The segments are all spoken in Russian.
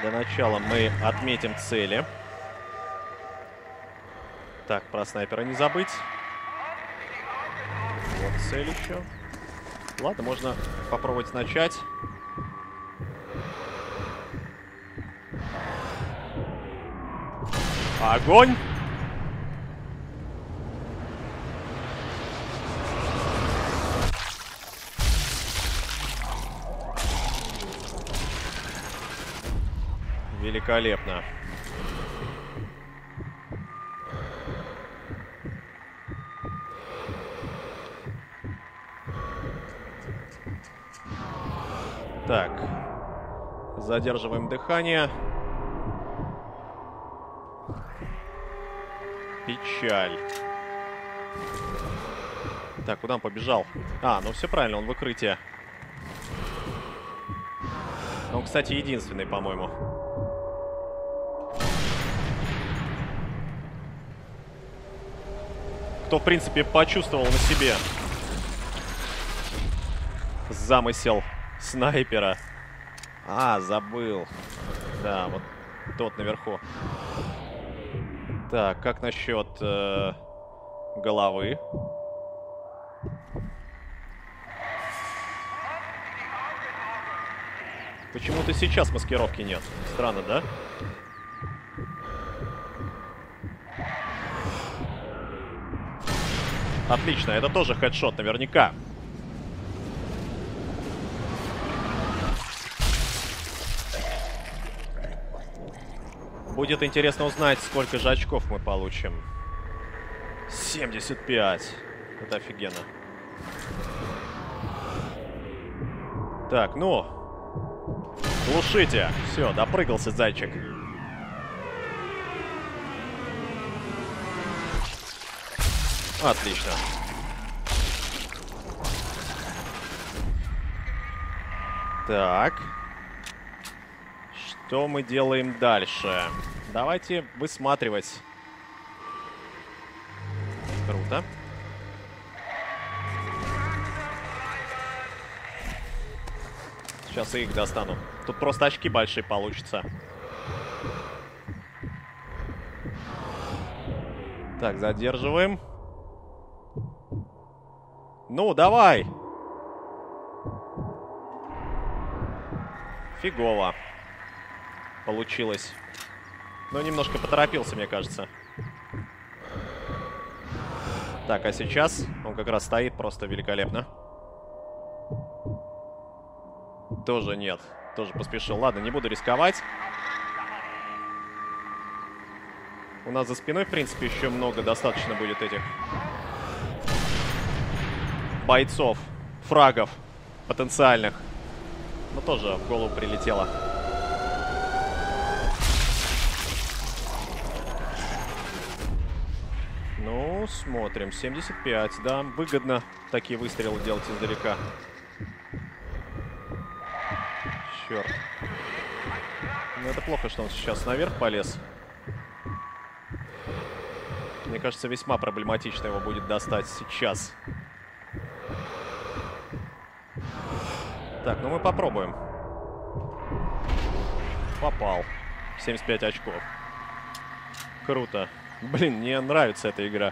Для начала мы отметим цели. Так, про снайпера не забыть. Вот цель еще. Ладно, можно попробовать начать. Огонь! Великолепно. Так. Задерживаем дыхание. Печаль. Так, куда он побежал? А, ну все правильно, он в укрытии. Он, кстати, единственный, по-моему. Кто, в принципе, почувствовал на себе замысел снайпера. А, забыл. Да, вот тот наверху. Так, как насчет головы? Почему-то сейчас маскировки нет. Странно, да? Отлично, это тоже хедшот наверняка. Будет интересно узнать, сколько же очков мы получим. 75. Это офигенно. Так, ну. Глушите. Все, допрыгался зайчик. Отлично. Так. Что мы делаем дальше? Давайте высматривать. Круто. Сейчас я их достану. Тут просто очки большие получатся. Так, задерживаем. Ну, давай. Фигово. Получилось. Но немножко поторопился, мне кажется. Так, а сейчас он как раз стоит просто великолепно. Тоже нет. Тоже поспешил. Ладно, не буду рисковать. У нас за спиной, в принципе, еще много достаточно будет этих бойцов, фрагов потенциальных. Но тоже в голову прилетело. Ну, смотрим. 75, да. Выгодно такие выстрелы делать издалека. Черт. Ну, это плохо, что он сейчас наверх полез. Мне кажется, весьма проблематично его будет достать сейчас. Так, ну мы попробуем. Попал. 75 очков. Круто. Блин, мне нравится эта игра.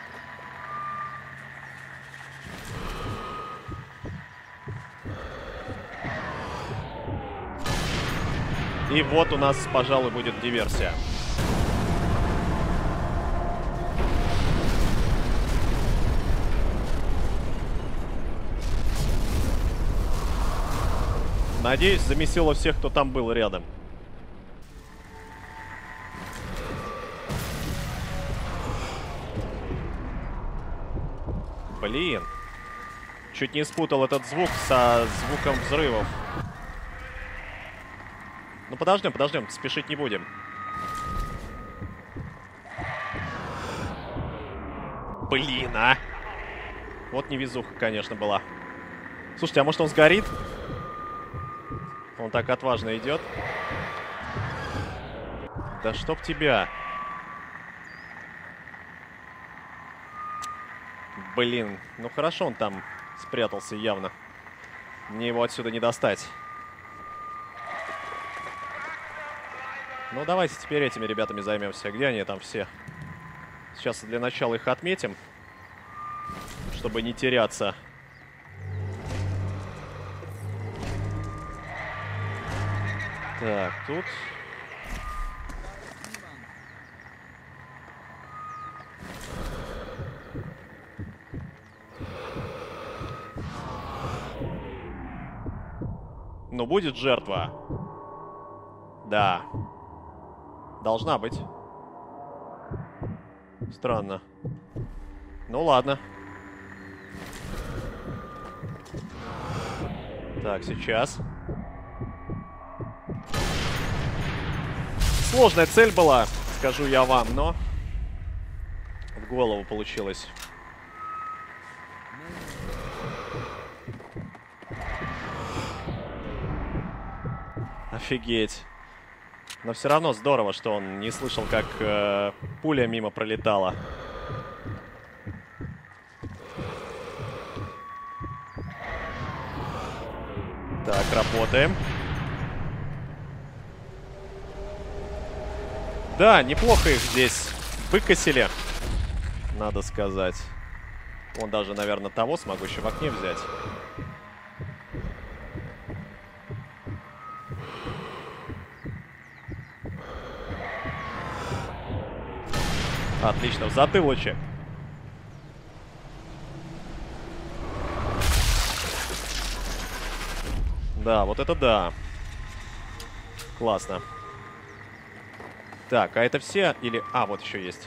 И вот у нас, пожалуй, будет диверсия. Надеюсь, замесило всех, кто там был рядом. Блин. Чуть не спутал этот звук со звуком взрывов. Ну, подождем, спешить не будем. Блин, а! Вот невезуха, конечно, была. Слушайте, а может он сгорит? Он так отважно идет. Да чтоб тебя. Блин, ну хорошо он там спрятался явно. Мне его отсюда не достать. Ну, давайте теперь этими ребятами займемся. Где они там все? Сейчас для начала их отметим, чтобы не теряться. Так, тут... Ну, будет жертва. Да. Должна быть. Странно. Ну, ладно. Так, сейчас. Сложная цель была, скажу я вам, но в голову получилось. Офигеть. Но все равно здорово, что он не слышал, как пуля мимо пролетала. Так, работаем. Да, неплохо их здесь выкосили, надо сказать. Вон даже, наверное, того смогу еще в окне взять. Отлично, в затылочек. Да, вот это да. Классно. Так, а это все или... А, вот еще есть.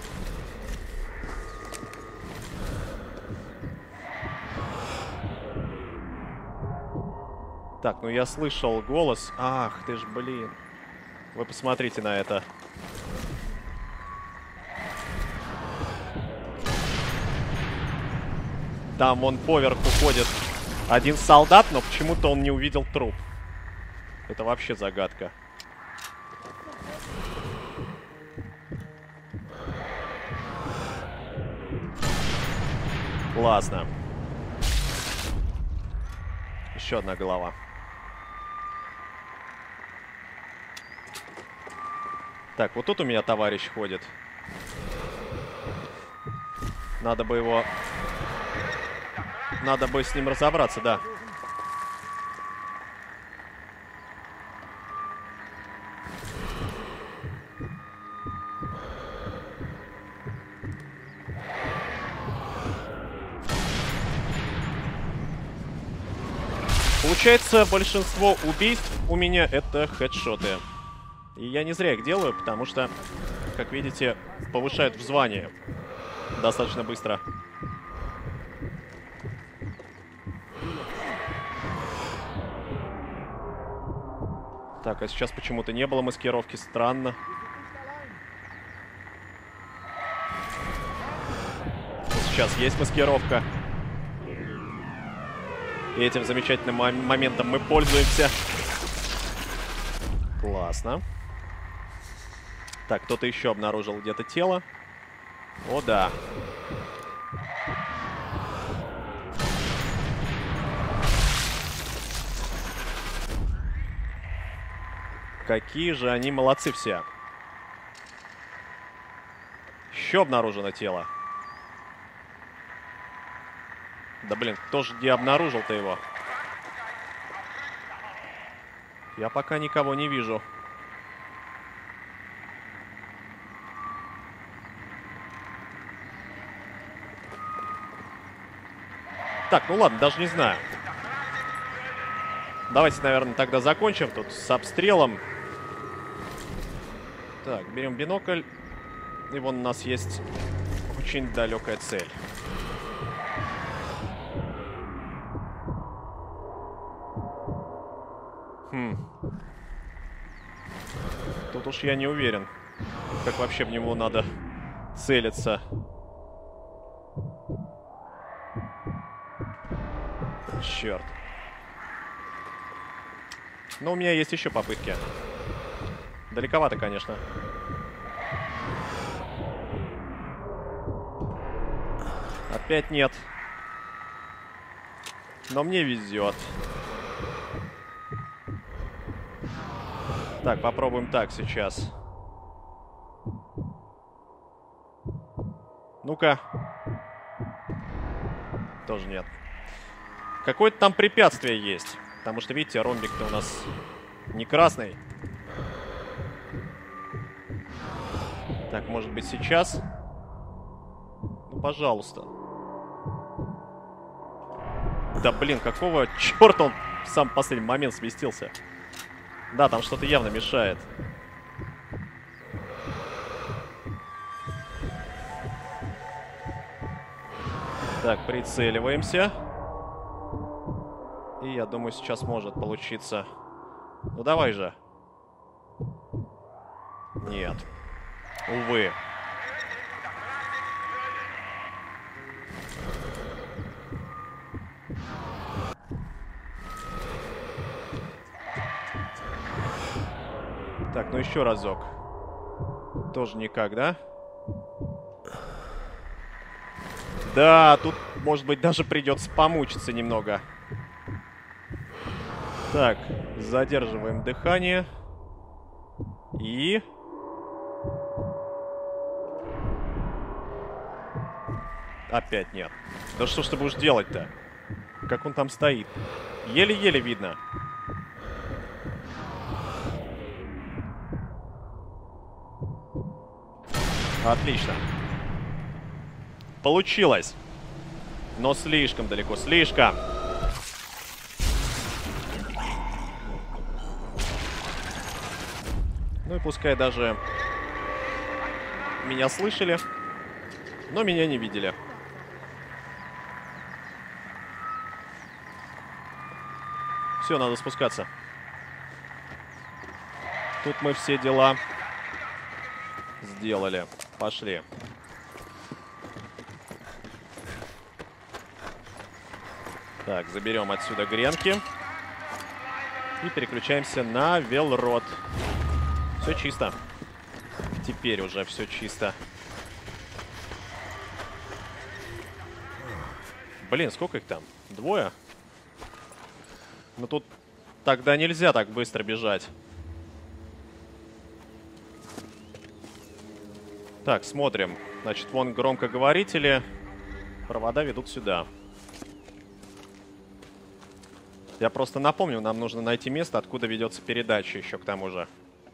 Так, ну я слышал голос. Ах, ты ж, блин. Вы посмотрите на это. Там вон поверху ходит один солдат, но почему-то он не увидел труп. Это вообще загадка. Классно. Еще одна голова. Так, вот тут у меня товарищ ходит. Надо бы его... Надо бы с ним разобраться, да. Получается, большинство убийств у меня это хедшоты. И я не зря их делаю, потому что, как видите, повышают в звании достаточно быстро. Так, а сейчас почему-то не было маскировки. Странно. Сейчас есть маскировка. И этим замечательным моментом мы пользуемся. Классно. Так, кто-то еще обнаружил где-то тело. О, да. Какие же они молодцы все. Еще обнаружено тело. Да блин, кто же где обнаружил-то его? Я пока никого не вижу. Так, ну ладно, даже не знаю. Давайте, наверное, тогда закончим тут с обстрелом. Так, берем бинокль. И вон у нас есть очень далекая цель. Тут уж я не уверен, как вообще в него надо целиться. Черт. Но у меня есть еще попытки. Далековато, конечно. Опять нет. Но мне везет. Так, попробуем так сейчас. Ну-ка. Тоже нет. Какое-то там препятствие есть. Потому что, видите, ромбик-то у нас не красный. Так, может быть, сейчас? Ну, пожалуйста. Да, блин, какого черта он в самый последний момент сместился? Да, там что-то явно мешает. Так, прицеливаемся. И я думаю, сейчас может получиться. Ну, давай же. Нет. Увы. Так, ну еще разок. Тоже никак, да? Да, тут, может быть, даже придется помучиться немного. Так, задерживаем дыхание. И... Опять нет. Да что ж ты будешь делать-то? Как он там стоит? Еле-еле видно. Отлично. Получилось. Но слишком далеко, слишком. Ну и пускай даже меня слышали, но меня не видели. Все, надо спускаться. Тут мы все дела сделали. Пошли. Так, заберем отсюда гренки. И переключаемся на Велрод. Все чисто. Теперь уже все чисто. Блин, сколько их там? Двое? Ну тут тогда нельзя так быстро бежать. Так, смотрим. Значит, вон громкоговорители. Провода ведут сюда. Я просто напомню, нам нужно найти место, откуда ведется передача еще к тому же.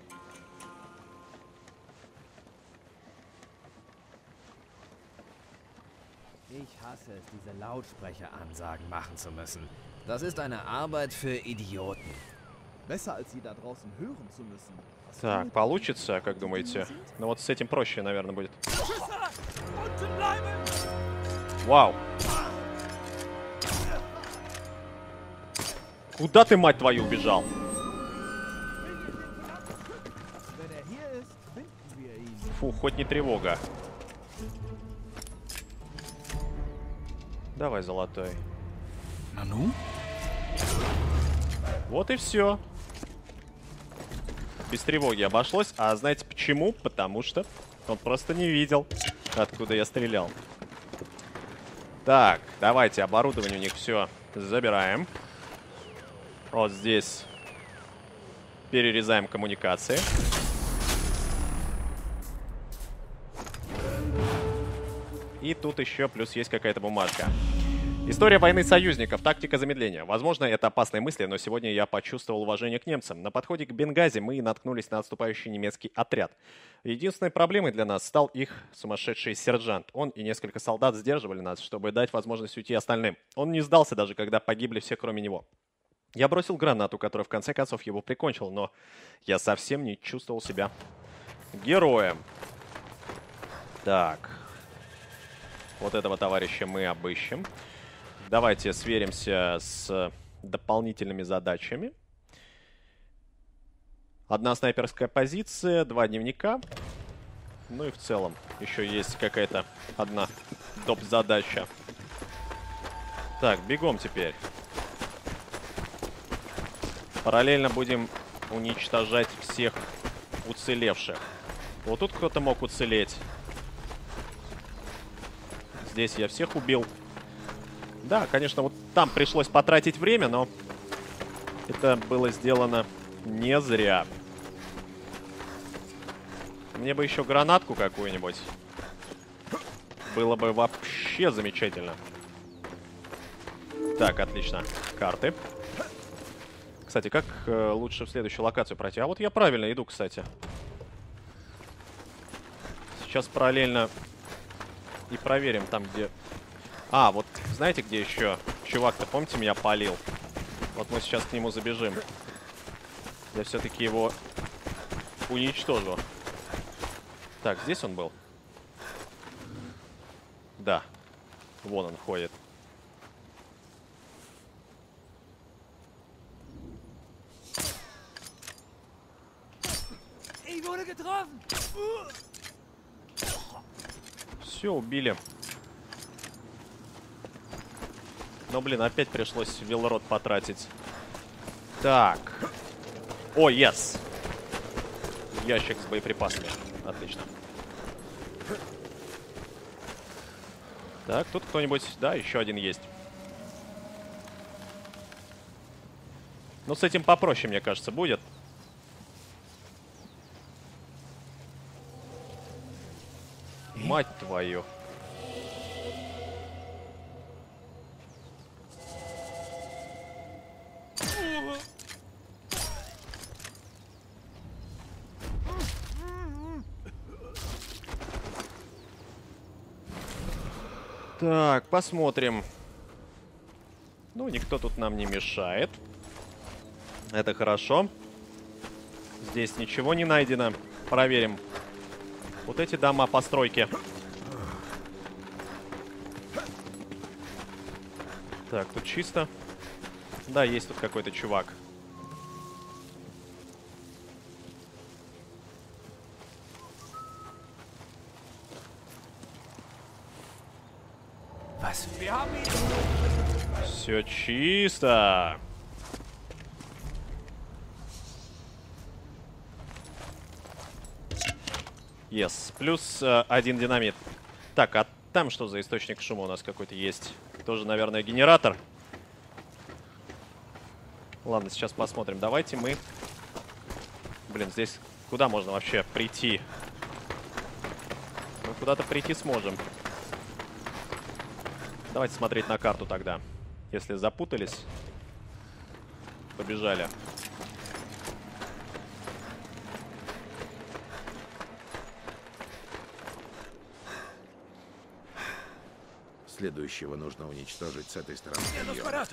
Ich hasse es, diese Lautsprecheransagen machen zu müssen. Das ist eine Arbeit für Idioten. Besser, als sie da draußen hören zu müssen. Так, получится, как думаете? Ну вот с этим проще, наверное, будет. Вау. Куда ты, мать твою, убежал? Фу, хоть не тревога. Давай, золотой. Нану? Вот и все. Без тревоги обошлось. А знаете почему? Потому что он просто не видел, откуда я стрелял. Так, давайте, оборудование у них все забираем. Вот здесь перерезаем коммуникации. И тут еще плюс есть какая-то бумажка. История войны союзников. Тактика замедления. Возможно, это опасные мысли, но сегодня я почувствовал уважение к немцам. На подходе к Бенгази мы наткнулись на отступающий немецкий отряд. Единственной проблемой для нас стал их сумасшедший сержант. Он и несколько солдат сдерживали нас, чтобы дать возможность уйти остальным. Он не сдался, даже когда погибли все, кроме него. Я бросил гранату, которая в конце концов его прикончила, но я совсем не чувствовал себя героем. Так. Вот этого товарища мы обыщем. Давайте сверимся с дополнительными задачами. Одна снайперская позиция, 2 дневника. Ну и в целом еще есть какая-то одна доп-задача. Так, бегом теперь. Параллельно будем уничтожать всех уцелевших. Вот тут кто-то мог уцелеть. Здесь я всех убил. Да, конечно, вот там пришлось потратить время, но это было сделано не зря. Мне бы еще гранатку какую-нибудь. Было бы вообще замечательно. Так, отлично. Карты. Кстати, как лучше в следующую локацию пройти? А вот я правильно иду, кстати. Сейчас параллельно и проверим там, где... А, вот знаете, где еще чувак-то, помните, меня палил? Вот мы сейчас к нему забежим. Я все-таки его уничтожу. Так, здесь он был? Да. Вон он ходит. Все, убили. Но, блин, опять пришлось велород потратить. Так. О, yes. Ящик с боеприпасами. Отлично. Так, тут кто-нибудь... Да, еще один есть. Ну, с этим попроще, мне кажется, будет. Мать твою. Так, посмотрим. Ну, никто тут нам не мешает. Это хорошо. Здесь ничего не найдено. Проверим. Вот эти дома, постройки. Так, тут чисто. Да, есть тут какой-то чувак. Все чисто. Yes. Плюс один динамит. Так, а там что за источник шума у нас какой-то есть? Тоже, наверное, генератор. Ладно, сейчас посмотрим. Давайте мы... Блин, здесь куда можно вообще прийти? Мы куда-то прийти сможем. Давайте смотреть на карту тогда. Если запутались, побежали. Следующего нужно уничтожить с этой стороны каньона.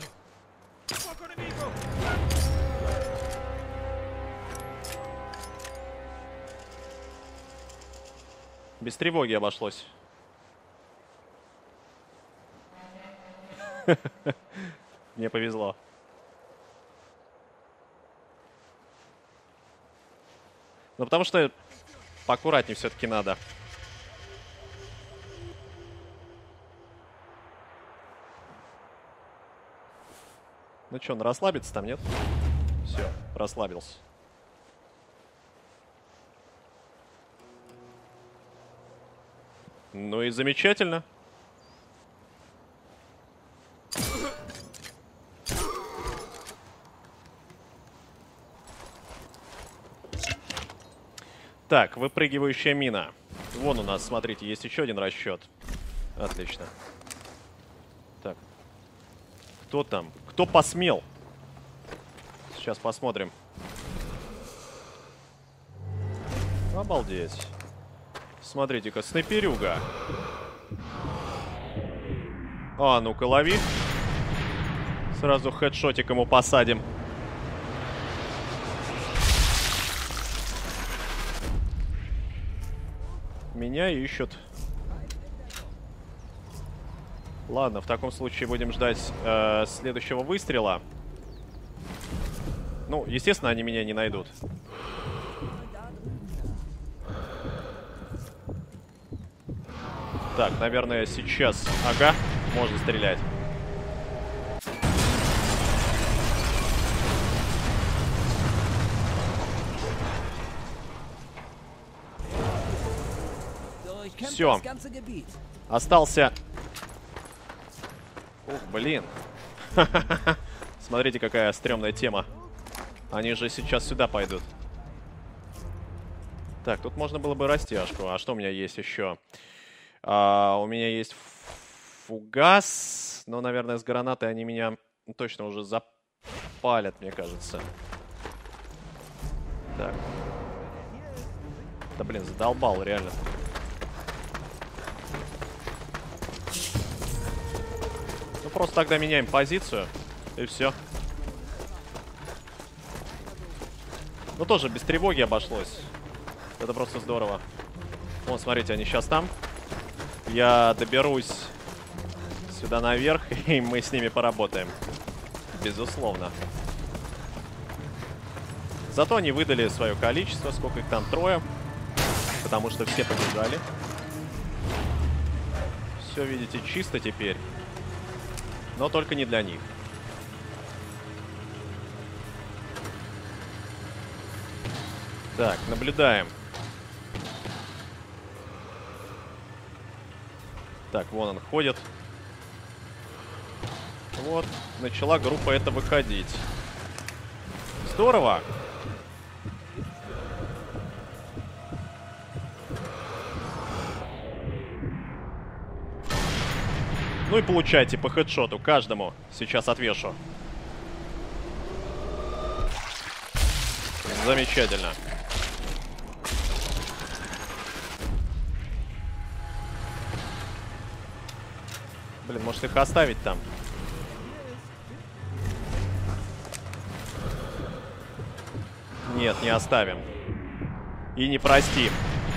Без тревоги обошлось. Мне повезло. Ну, потому что поаккуратнее все-таки надо. Ну что, он расслабится там, нет? Все, расслабился. Ну и замечательно. Так, выпрыгивающая мина. Вон у нас, смотрите, есть еще один расчет. Отлично. Так. Кто там? Кто посмел? Сейчас посмотрим. Обалдеть. Смотрите-ка, снайперюга. А, ну-ка, лови. Сразу хедшотик ему посадим. Меня ищут. Ладно, в таком случае будем ждать следующего выстрела. Ну, естественно, они меня не найдут. Так, наверное, сейчас... Ага, можно стрелять. Все. Остался... Ух, блин. Смотрите, какая стрёмная тема. Они же сейчас сюда пойдут. Так, тут можно было бы растяжку. А что у меня есть еще? У меня есть фугас. Но, наверное, с гранатой они меня точно уже запалят, мне кажется. Так. Да, блин, задолбал, реально. Ну, просто тогда меняем позицию. И все. Ну, тоже без тревоги обошлось. Это просто здорово. Вон, смотрите, они сейчас там. Я доберусь сюда наверх, и мы с ними поработаем. Безусловно. Зато они выдали свое количество. Сколько их там? 3. Потому что все побежали. Все, видите, чисто теперь. Но только не для них. Так, наблюдаем. Так, вон он ходит. Вот, начала группа эта выходить. Здорово! Ну и получайте по хедшоту каждому. Сейчас отвешу. Замечательно. Блин, может их оставить там? Нет, не оставим. И не простим.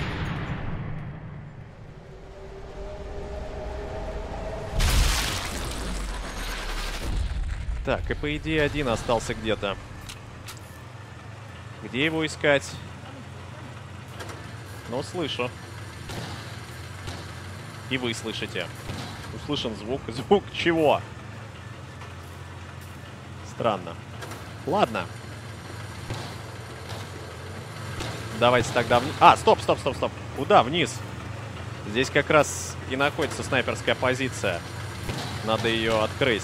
Так, и по идее один остался где-то. Где его искать? Ну, слышу. И вы слышите. Услышан звук. Звук чего? Странно. Ладно. Давайте тогда вниз. А, стоп. Куда? Вниз. Здесь как раз и находится снайперская позиция. Надо ее открыть.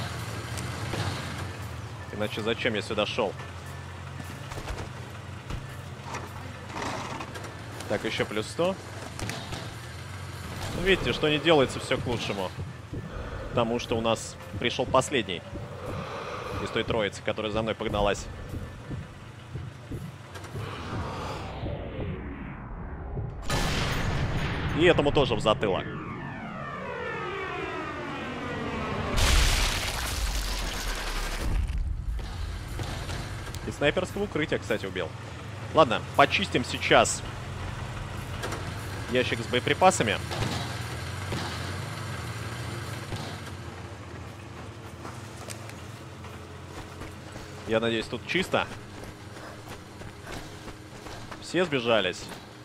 Иначе зачем я сюда шел? Так, еще плюс 100. Ну, видите, что не делается, все к лучшему. Потому что у нас пришел последний из той троицы, которая за мной погналась. И этому тоже в затылок. И снайперского укрытия, кстати, убил. Ладно, почистим сейчас ящик с боеприпасами. Я надеюсь, тут чисто. Все сбежались.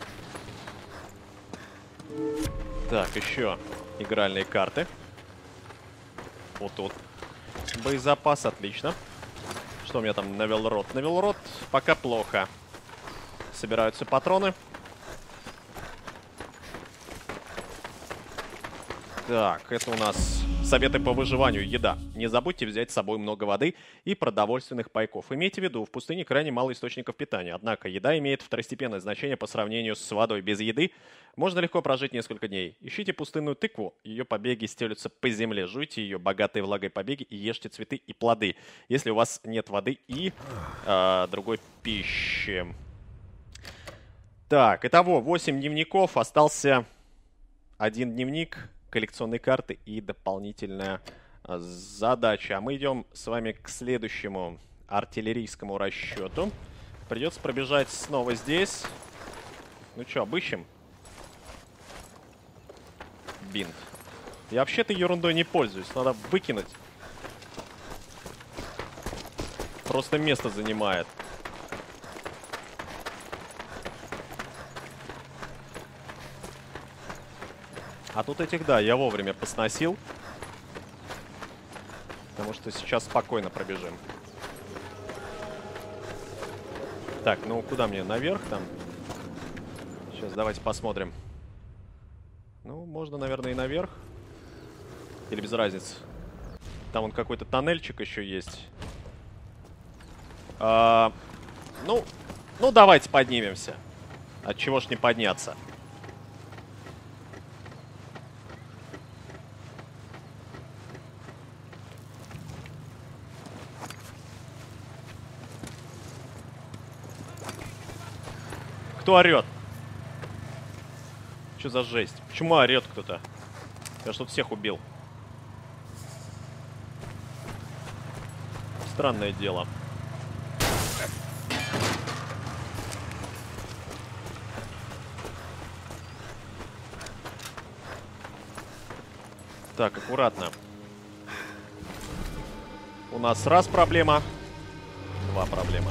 Так, еще игральные карты. Вот тут. Боезапас, отлично. Что у меня там? Навелрот. Навелрот пока плохо. Собираются патроны. Так, это у нас советы по выживанию. Еда. Не забудьте взять с собой много воды и продовольственных пайков. Имейте в виду, в пустыне крайне мало источников питания. Однако еда имеет второстепенное значение по сравнению с водой. Без еды можно легко прожить несколько дней. Ищите пустынную тыкву. Ее побеги стелются по земле. Жуйте ее богатые влагой побеги и ешьте цветы и плоды. Если у вас нет воды и другой пищи. Так, итого 8 дневников. Остался 1 дневник. Коллекционные карты и дополнительная задача. А мы идем с вами к следующему артиллерийскому расчету. Придется пробежать снова здесь. Ну что, обыщем? Бинт. Я вообще-то ерундой не пользуюсь. Надо выкинуть. Просто место занимает. А тут этих, да, я вовремя посносил. Потому что сейчас спокойно пробежим. Так, ну куда мне? Наверх там? Сейчас давайте посмотрим. Ну, можно, наверное, и наверх. Или без разницы. Там вон какой-то тоннельчик еще есть. Ну, давайте поднимемся. От чего ж не подняться? Кто орет? Что за жесть? Почему орет кто-то? Я что-то всех убил. Странное дело. Так, аккуратно. У нас раз проблема, два проблема.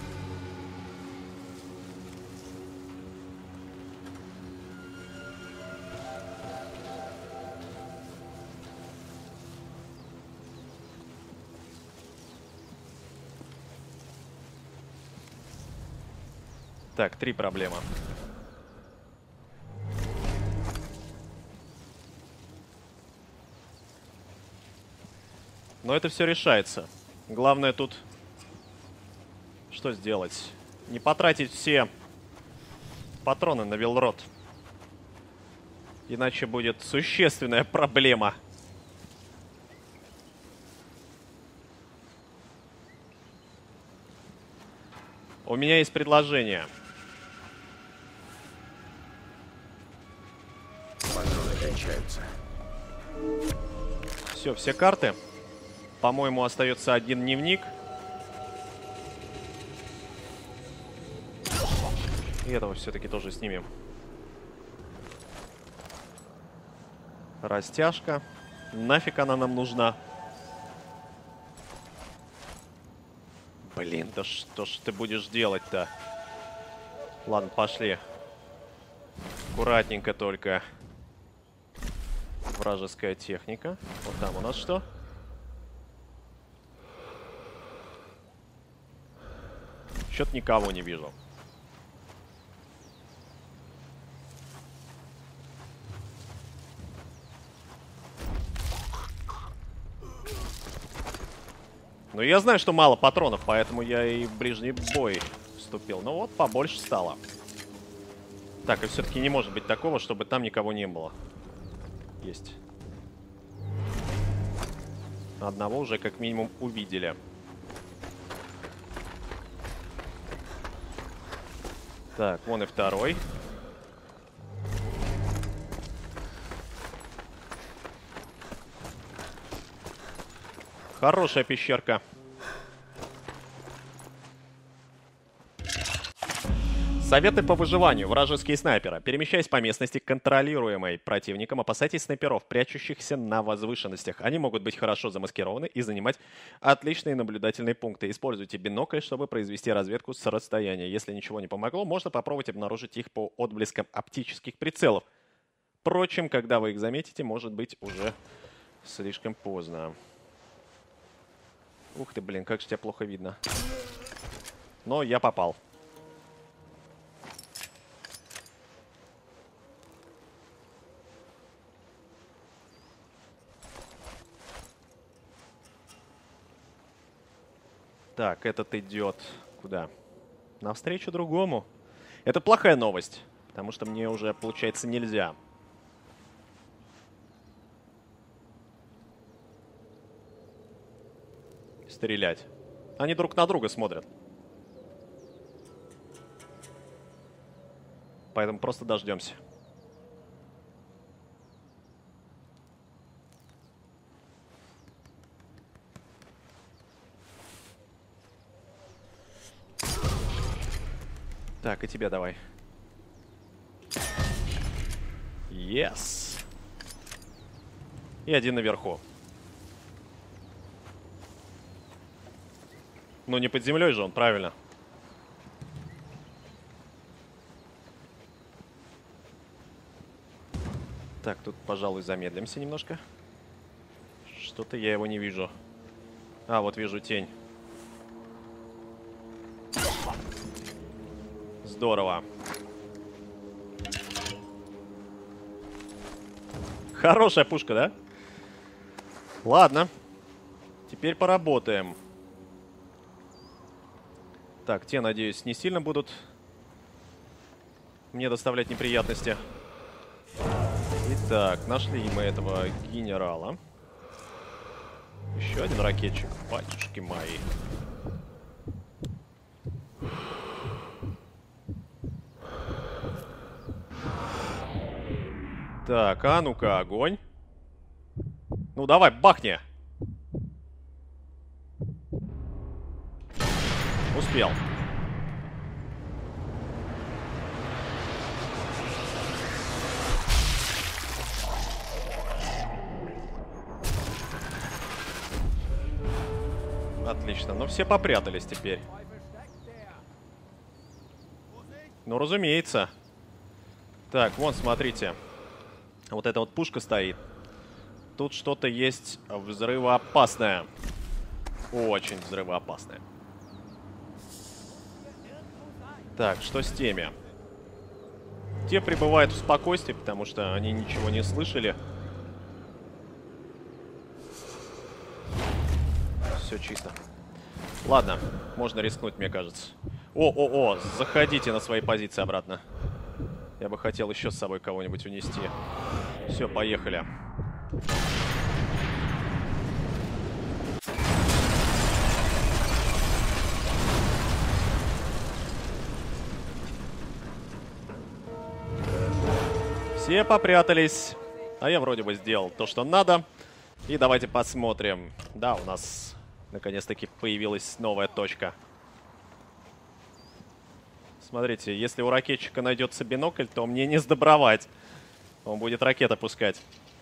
Так, 3 проблемы. Но это все решается. Главное тут что сделать? Не потратить все патроны на Вилрот. Иначе будет существенная проблема. У меня есть предложение. Патроны кончаются. Все карты. По-моему, остается один дневник. И этого все-таки тоже снимем. Растяжка. Нафиг она нам нужна? Блин, да что ж ты будешь делать-то? Ладно, пошли. Аккуратненько только. Вражеская техника. Вот там у нас что? Что-то никого не вижу. Ну, я знаю, что мало патронов, поэтому я и в ближний бой вступил. Но вот побольше стало. Так, и все-таки не может быть такого, чтобы там никого не было. Есть. Одного уже как минимум увидели. Так, вон и второй. Хорошая пещерка. Советы по выживанию. Вражеские снайперы. Перемещаясь по местности, контролируемой противником, опасайтесь снайперов, прячущихся на возвышенностях. Они могут быть хорошо замаскированы и занимать отличные наблюдательные пункты. Используйте бинокль, чтобы произвести разведку с расстояния. Если ничего не помогло, можно попробовать обнаружить их по отблескам оптических прицелов. Впрочем, когда вы их заметите, может быть уже слишком поздно. Ух ты, блин, как же тебя плохо видно. Но я попал. Так, этот идет куда? Навстречу другому. Это плохая новость, потому что мне уже, получается, нельзя. Стрелять. Они друг на друга смотрят. Поэтому просто дождемся. Так, и тебя давай. Yes. И один наверху. Ну, не под землей же он, правильно? Так, тут, пожалуй, замедлимся немножко. Что-то я его не вижу. А, вот вижу тень. Здорово. Хорошая пушка, да? Ладно. Теперь поработаем. Так, те, надеюсь, не сильно будут мне доставлять неприятности. Итак, нашли мы этого генерала. Еще один ракетчик. Батюшки мои. Так, а ну-ка, огонь. Ну, давай, бахни. Успел. Отлично. Ну, все попрятались теперь. Ну, разумеется. Так, вон, смотрите. Вот эта вот пушка стоит. Тут что-то есть взрывоопасное. Очень взрывоопасное. Так, что с теми? Те пребывают в спокойствии, потому что они ничего не слышали. Все чисто. Ладно, можно рискнуть, мне кажется. О, заходите на свои позиции обратно. Я бы хотел еще с собой кого-нибудь унести. Все, поехали. Все попрятались. А я вроде бы сделал то, что надо. И давайте посмотрим. Да, у нас наконец-таки появилась новая точка. Смотрите, если у ракетчика найдется бинокль, то мне не сдобровать. Он будет ракеты пускать.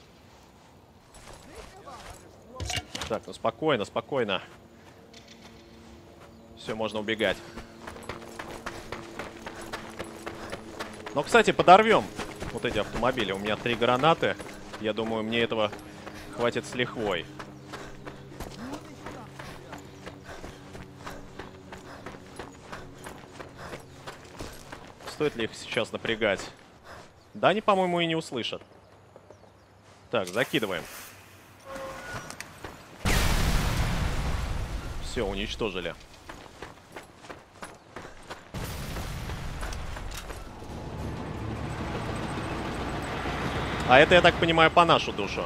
Так, ну спокойно, спокойно. Все, можно убегать. Но, кстати, подорвем вот эти автомобили. У меня 3 гранаты. Я думаю, мне этого хватит с лихвой. Стоит ли их сейчас напрягать? Да, они, по-моему, и не услышат. Так, закидываем. Все, уничтожили. А это, я так понимаю, по нашу душу.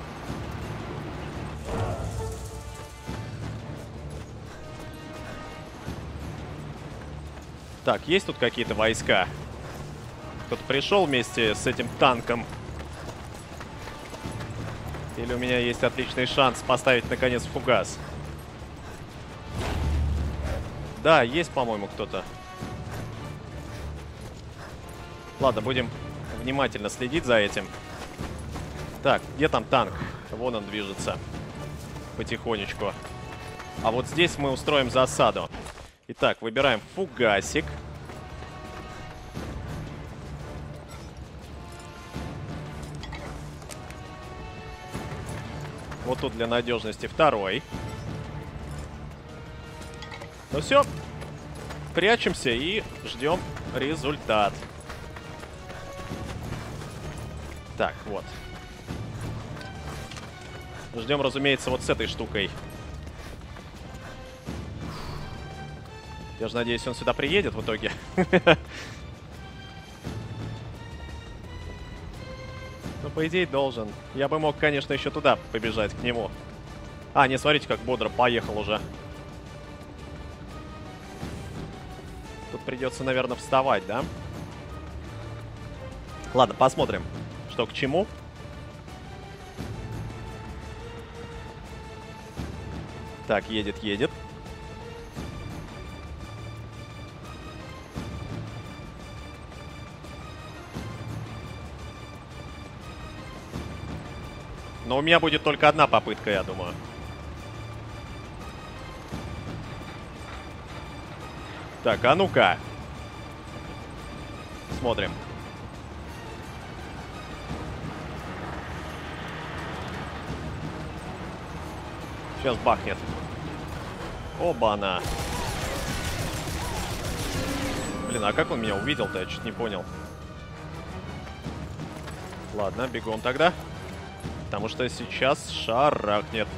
Так, есть тут какие-то войска? Кто-то пришел вместе с этим танком? Или у меня есть отличный шанс поставить, наконец, фугас? Да, есть, по-моему, кто-то. Ладно, будем внимательно следить за этим. Так, где там танк? Вон он движется. Потихонечку. А вот здесь мы устроим засаду. Итак, выбираем фугасик. Вот тут для надежности второй. Ну все. Прячемся и ждем результат. Так, вот. Ждем, разумеется, вот с этой штукой. Я же надеюсь, он сюда приедет в итоге. Ну, по идее, должен. Я бы мог, конечно, еще туда побежать, к нему. А, не, смотрите, как бодро поехал уже. Тут придется, наверное, вставать, да? Ладно, посмотрим, что к чему. Так, едет, едет. Но у меня будет только одна попытка, я думаю. Так, а ну-ка. Смотрим. Сейчас бахнет. Оба-на. Блин, а как он меня увидел-то? Я чуть не понял. Ладно, бегом тогда. Потому что сейчас шарахнет.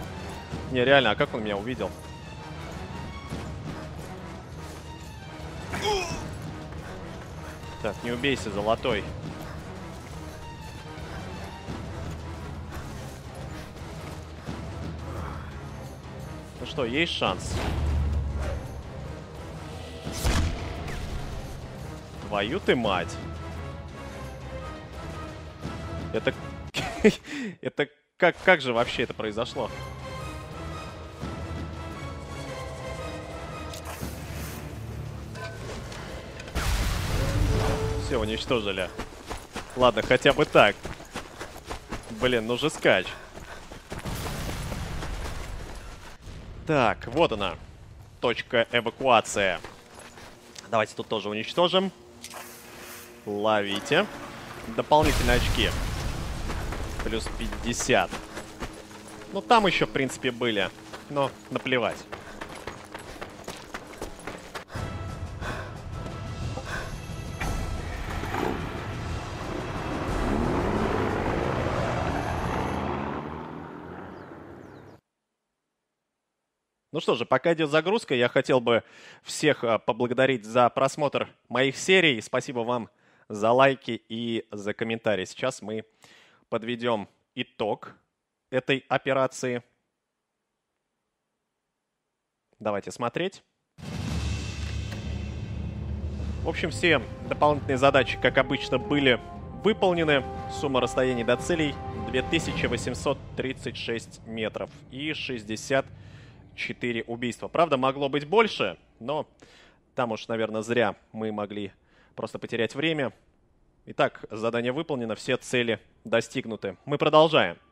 Не, реально, а как он меня увидел? Так, не убейся, золотой. Ну что, есть шанс? Твою ты мать. Это... это как же вообще это произошло? Все, уничтожили. Ладно, хотя бы так. Блин, ну же скач. Так, вот она. Точка эвакуации. Давайте тут тоже уничтожим. Ловите. Дополнительные очки. Плюс 50. Ну, там еще, в принципе, были. Но наплевать. Ну что же, пока идет загрузка, я хотел бы всех поблагодарить за просмотр моих серий. Спасибо вам за лайки и за комментарии. Сейчас мы подведем итог этой операции. Давайте смотреть. В общем, все дополнительные задачи, как обычно, были выполнены. Сумма расстояний до целей 2836 метров и 64 убийства. Правда, могло быть больше, но там уж, наверное, зря мы могли просто потерять время. Итак, задание выполнено, все цели достигнуты. Мы продолжаем.